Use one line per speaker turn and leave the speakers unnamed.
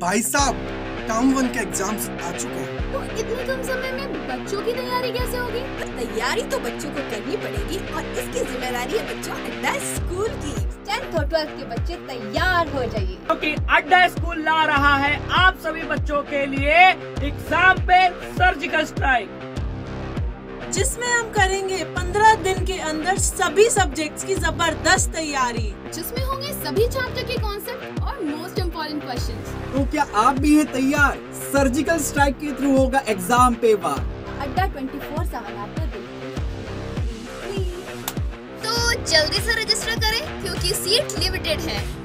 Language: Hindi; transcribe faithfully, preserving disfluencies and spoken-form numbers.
भाई साहब, टर्म वन के एग्जाम्स आ चुके हैं।
तो इतने कम समय में बच्चों की तैयारी कैसे होगी?
तैयारी तो बच्चों को करनी पड़ेगी और इसकी जिम्मेदारी है बच्चों अड्डा स्कूल की।
टेंथ और ट्वेल्थ के बच्चे तैयार हो जाइए,
क्योंकि अड्डा स्कूल ला रहा है आप सभी बच्चों के लिए एग्जाम पे सर्जिकल स्ट्राइक,
जिसमें हम करेंगे पंद्रह दिन के अंदर सभी सब्जेक्ट्स की जबरदस्त तैयारी,
जिसमें होंगे सभी चैप्टर के कॉन्सेप्ट और मोस्ट इम्पोर्टेंट क्वेश्चंस।
तो क्या आप भी हैं तैयार? सर्जिकल स्ट्राइक के थ्रू होगा exam paper.
Adda twenty four seven आपका
तो जल्दी से रजिस्टर करें क्योंकि सीट लिमिटेड है।